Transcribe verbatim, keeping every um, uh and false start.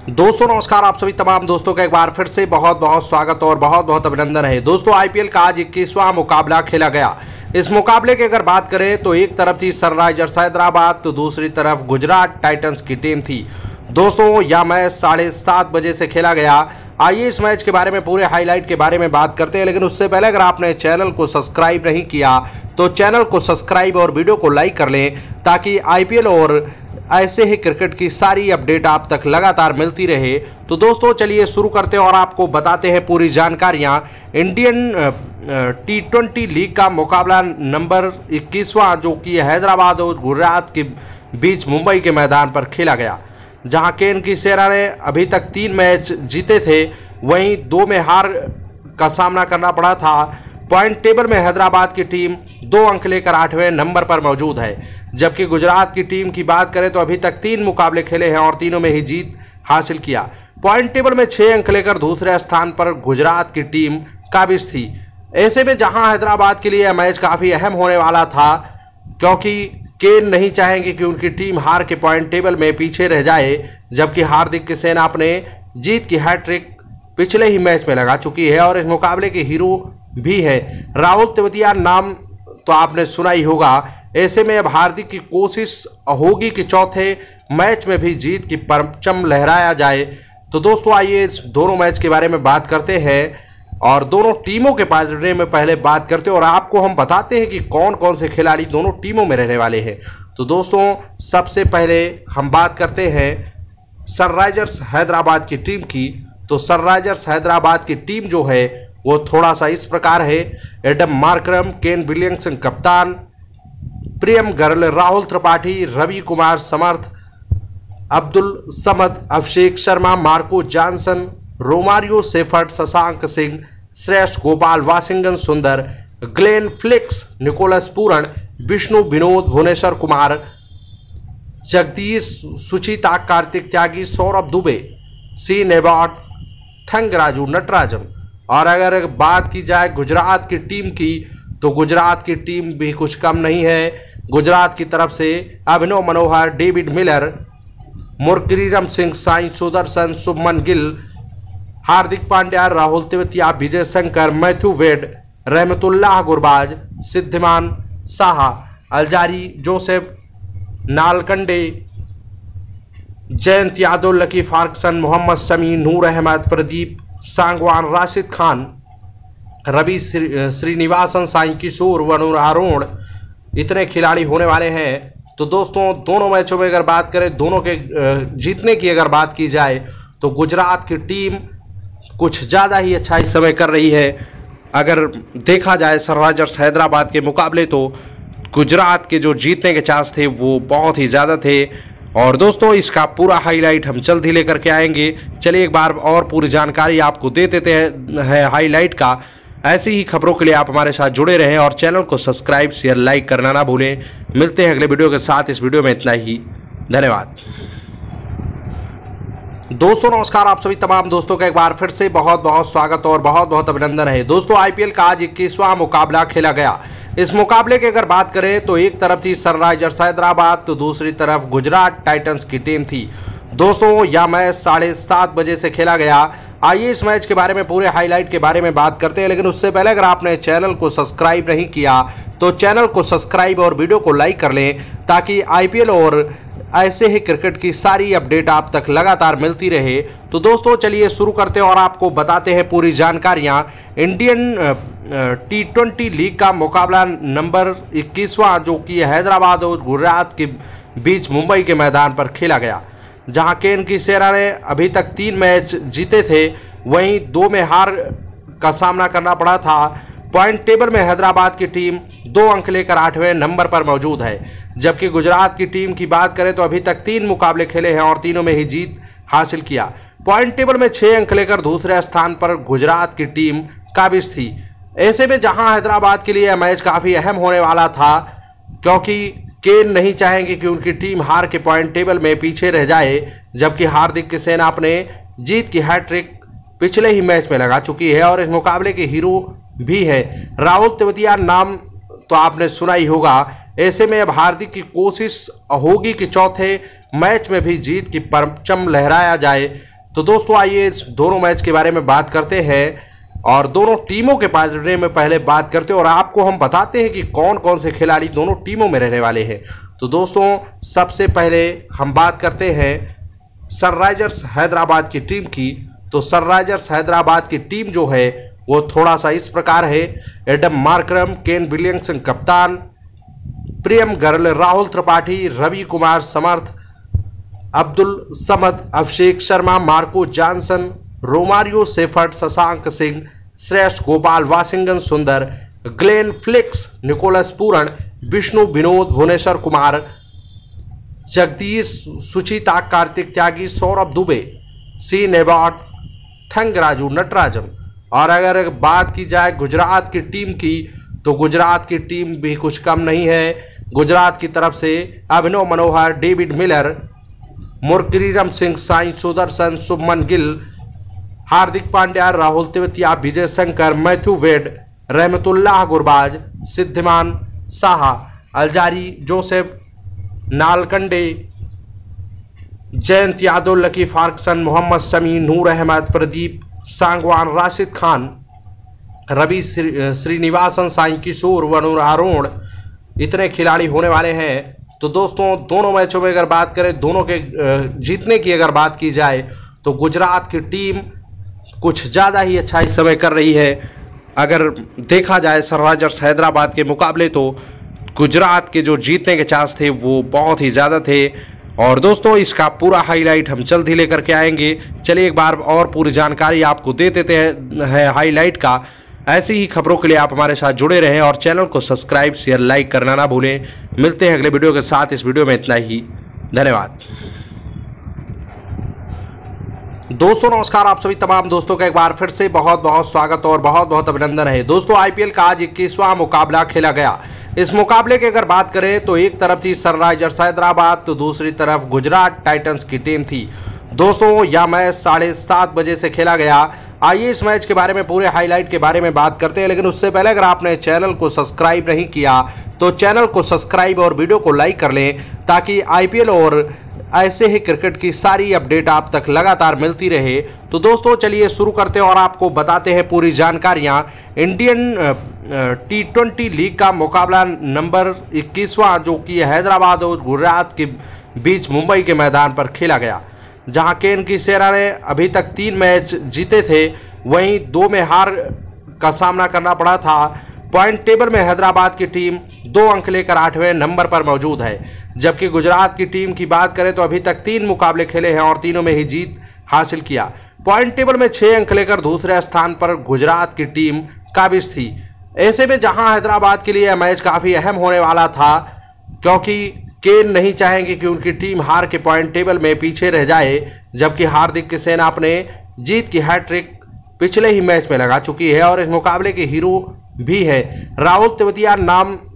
दोस्तों नमस्कार, आप सभी तमाम दोस्तों का एक बार फिर से बहुत बहुत स्वागत और बहुत बहुत अभिनंदन है। दोस्तों आईपीएल का आज इक्कीसवां मुकाबला खेला गया। इस मुकाबले की अगर बात करें तो एक तरफ थी सनराइजर्स हैदराबाद तो दूसरी तरफ गुजरात टाइटंस की टीम थी। दोस्तों यह मैच साढ़े सात बजे से खेला गया। आइए इस मैच के बारे में, पूरे हाईलाइट के बारे में बात करते हैं, लेकिन उससे पहले अगर आपने चैनल को सब्सक्राइब नहीं किया तो चैनल को सब्सक्राइब और वीडियो को लाइक कर लें ताकि आईपीएल और ऐसे ही क्रिकेट की सारी अपडेट आप तक लगातार मिलती रहे। तो दोस्तों चलिए शुरू करते हैं और आपको बताते हैं पूरी जानकारियां। इंडियन टी ट्वेंटी लीग का मुकाबला नंबर इक्कीसवां जो कि हैदराबाद और गुजरात के बीच मुंबई के मैदान पर खेला गया, जहां केन की सेना ने अभी तक तीन मैच जीते थे, वहीं दो में हार का सामना करना पड़ा था। पॉइंट टेबल में हैदराबाद की टीम दो अंक लेकर आठवें नंबर पर मौजूद है, जबकि गुजरात की टीम की बात करें तो अभी तक तीन मुकाबले खेले हैं और तीनों में ही जीत हासिल किया। पॉइंट टेबल में छह अंक लेकर दूसरे स्थान पर गुजरात की टीम काबिज थी। ऐसे में जहां हैदराबाद के लिए यह मैच काफ़ी अहम होने वाला था, क्योंकि केन नहीं चाहेंगे कि उनकी टीम हार के पॉइंट टेबल में पीछे रह जाए, जबकि हार्दिक की सेना अपने जीत की हैट्रिक पिछले ही मैच में लगा चुकी है और इस मुकाबले के हीरो भी है। राहुल तेवतिया नाम तो आपने सुना ही होगा। ऐसे में अब हार्दिक की कोशिश होगी कि चौथे मैच में भी जीत की परचम लहराया जाए। तो दोस्तों आइए इस दोनों मैच के बारे में बात करते हैं और दोनों टीमों के बारे में पहले बात करते हैं और आपको हम बताते हैं कि कौन कौन से खिलाड़ी दोनों टीमों में रहने वाले हैं। तो दोस्तों सबसे पहले हम बात करते हैं सनराइजर्स हैदराबाद की टीम की। तो सनराइजर्स हैदराबाद की टीम जो है वो थोड़ा सा इस प्रकार है। एडम मार्करम, केन विलियमसन कप्तान, Priyam Garg, Rahul Tripathi, Ravi Kumar Samarth, Abdul Samad, Abhishek Sharma, Marco Jansen, Romario Shepherd, Shashank Singh, Shreyas Gopal, Washington Sundar, Glenn Phillips, Nicholas Pooran, Vishnu Vinod, Bhuvneshwar Kumar, Jagadeesh, Suchith, Kartik Tyagi, Saurabh Dubey, Sean Abbott, Thangarasu, Natarajan. और अगर बात की जाए गुजरात की टीम की तो गुजरात की टीम भी कुछ कम नहीं है। गुजरात की तरफ से Abhinav Manohar, David Miller, Gurkeerat Singh, Sai Sudharsan, Shubman Gill, Hardik Pandya, Rahul Tewatia, Vijay Shankar, Matthew Wade, Rahmanullah Gurbaz, Wriddhiman Saha, Alzarri, Joseph Nalkande, Jayant Yadav, Lockie Ferguson, Mohammed Shami, Noor Ahmad, Pradeep Sangwan, Rashid Khan, Ravi Srinivasan, Sai Kishore, Varun Aaron, इतने खिलाड़ी होने वाले हैं। तो दोस्तों दोनों मैचों में अगर बात करें, दोनों के जीतने की अगर बात की जाए तो गुजरात की टीम कुछ ज़्यादा ही अच्छा इस समय कर रही है। अगर देखा जाए सनराइजर्स हैदराबाद के मुकाबले तो गुजरात के जो जीतने के चांस थे वो बहुत ही ज़्यादा थे। और दोस्तों इसका पूरा हाईलाइट हम जल्द ही लेकर के आएंगे। चलिए एक बार और पूरी जानकारी आपको दे देते हैं हाईलाइट का। ऐसी ही खबरों के लिए आप हमारे साथ जुड़े रहें और चैनल को सब्सक्राइब, शेयर, लाइक करना ना भूलें। मिलते हैं अगले वीडियो के साथ। इस वीडियो में इतना ही, धन्यवाद। दोस्तों नमस्कार, आप सभी तमाम दोस्तों का एक बार फिर से बहुत बहुत स्वागत और बहुत बहुत अभिनंदन है। दोस्तों आईपीएल का आज इक्कीसवां मुकाबला खेला गया। इस मुकाबले की अगर बात करें तो एक तरफ थी सनराइजर्स हैदराबाद तो दूसरी तरफ गुजरात टाइटंस की टीम थी। दोस्तों यह मैच साढ़े सात बजे से खेला गया। आइए इस मैच के बारे में, पूरे हाईलाइट के बारे में बात करते हैं, लेकिन उससे पहले अगर आपने चैनल को सब्सक्राइब नहीं किया तो चैनल को सब्सक्राइब और वीडियो को लाइक कर लें ताकि आईपीएल और ऐसे ही क्रिकेट की सारी अपडेट आप तक लगातार मिलती रहे। तो दोस्तों चलिए शुरू करते हैं और आपको बताते हैं पूरी जानकारियां। इंडियन टी ट्वेंटी लीग का मुकाबला नंबर इक्कीसवां जो कि हैदराबाद और गुजरात के बीच मुंबई के मैदान पर खेला गया, जहां केन की सेना ने अभी तक तीन मैच जीते थे, वहीं दो में हार का सामना करना पड़ा था। पॉइंट टेबल में हैदराबाद की टीम दो अंक लेकर आठवें नंबर पर मौजूद है, जबकि गुजरात की टीम की बात करें तो अभी तक तीन मुकाबले खेले हैं और तीनों में ही जीत हासिल किया। पॉइंट टेबल में छह अंक लेकर दूसरे स्थान पर गुजरात की टीम काबिज थी। ऐसे में जहां हैदराबाद के लिए यह मैच काफ़ी अहम होने वाला था, क्योंकि केन नहीं चाहेंगे कि उनकी टीम हार के पॉइंट टेबल में पीछे रह जाए, जबकि हार्दिक की सेना अपने जीत की हैट्रिक पिछले ही मैच में लगा चुकी है और इस मुकाबले के हीरो भी है। राहुल तेवतिया नाम तो आपने सुना ही होगा। ऐसे में अब हार्दिक की कोशिश होगी कि चौथे मैच में भी जीत की परचम लहराया जाए। तो दोस्तों आइए इस दोनों मैच के बारे में बात करते हैं और दोनों टीमों के बारे में पहले बात करते हैं और आपको हम बताते हैं कि कौन कौन से खिलाड़ी दोनों टीमों में रहने वाले हैं। तो दोस्तों सबसे पहले हम बात करते हैं सनराइजर्स हैदराबाद की टीम की। तो सनराइजर्स हैदराबाद की टीम जो है वो थोड़ा सा इस प्रकार है। एडम मार्करम, केन विलियमसन कप्तान, Priyam Garg, Rahul Tripathi, Ravi Kumar Samarth, Abdul Samad, Abhishek Sharma, Marco Jansen, Romario Shepherd, Shashank Singh, Shreyas Gopal, Washington Sundar, Glenn Phillips, Nicholas Pooran, Vishnu Vinod, Bhuvneshwar Kumar, Jagadeesh, Suchith, Kartik Tyagi, Saurabh Dubey, Sean Abbott, Thangarasu, Natarajan. और अगर बात की जाए गुजरात की टीम की तो गुजरात की टीम भी कुछ कम नहीं है। गुजरात की तरफ से Abhinav Manohar, David Miller, Gurkeerat Singh, Sai Sudharsan, Shubman Gill, Hardik Pandya, Rahul Tewatia, Vijay Shankar, Matthew Wade, Rahmanullah Gurbaz, Wriddhiman Saha, Alzarri, Joseph Nalkande, Jayant Yadav, Lockie Ferguson, Mohammed Shami, Noor Ahmad, Pradeep Sangwan, Rashid Khan, Ravi Srinivasan, Sai Kishore, Varun Aaron, इतने खिलाड़ी होने वाले हैं। तो दोस्तों दोनों मैचों में अगर बात करें, दोनों के जीतने की अगर बात की जाए तो गुजरात की टीम कुछ ज़्यादा ही अच्छा इस समय कर रही है। अगर देखा जाए सनराइजर्स हैदराबाद के मुकाबले तो गुजरात के जो जीतने के चांस थे वो बहुत ही ज़्यादा थे। और दोस्तों इसका पूरा हाईलाइट हम जल्द ही लेकर के आएंगे। चलिए एक बार और पूरी जानकारी आपको दे देते हैं हाईलाइट का। ऐसी ही खबरों के लिए आप हमारे साथ जुड़े रहें और चैनल को सब्सक्राइब, शेयर, लाइक करना ना भूलें। मिलते हैं अगले वीडियो के साथ। इस वीडियो में इतना ही, धन्यवाद। दोस्तों नमस्कार, आप सभी तमाम दोस्तों का एक बार फिर से बहुत बहुत स्वागत और बहुत बहुत अभिनंदन है। दोस्तों आईपीएल का आज इक्कीसवां मुकाबला खेला गया। इस मुकाबले की अगर बात करें तो एक तरफ थी सनराइजर्स हैदराबाद तो दूसरी तरफ गुजरात टाइटंस की टीम थी। दोस्तों यह मैच साढ़े सात बजे से खेला गया। आइए इस मैच के बारे में, पूरे हाईलाइट के बारे में बात करते हैं, लेकिन उससे पहले अगर आपने चैनल को सब्सक्राइब नहीं किया तो चैनल को सब्सक्राइब और वीडियो को लाइक कर लें ताकि आईपीएल और ऐसे ही क्रिकेट की सारी अपडेट आप तक लगातार मिलती रहे। तो दोस्तों चलिए शुरू करते हैं और आपको बताते हैं पूरी जानकारियां। इंडियन टी ट्वेंटी लीग का मुकाबला नंबर इक्कीसवां जो कि हैदराबाद और गुजरात के बीच मुंबई के मैदान पर खेला गया, जहां केन की सेना ने अभी तक तीन मैच जीते थे, वहीं दो में हार का सामना करना पड़ा था। पॉइंट टेबल में हैदराबाद की टीम दो अंक लेकर आठवें नंबर पर मौजूद है, जबकि गुजरात की टीम की बात करें तो अभी तक तीन मुकाबले खेले हैं और तीनों में ही जीत हासिल किया। पॉइंट टेबल में छः अंक लेकर दूसरे स्थान पर गुजरात की टीम काबिज थी। ऐसे में जहां हैदराबाद के लिए यह मैच काफ़ी अहम होने वाला था, क्योंकि केन नहीं चाहेंगे कि उनकी टीम हार के पॉइंट टेबल में पीछे रह जाए, जबकि हार्दिक की सेना अपने जीत की हैट्रिक पिछले ही मैच में लगा चुकी है और इस मुकाबले के हीरो भी है। राहुल तेवतिया नाम